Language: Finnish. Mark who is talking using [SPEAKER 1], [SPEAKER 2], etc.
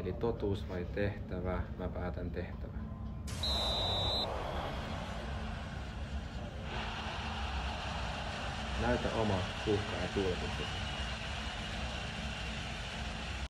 [SPEAKER 1] Eli totuus vai tehtävä? Mä päätän tehtävä. Näytä oma uhka ja tulkitus.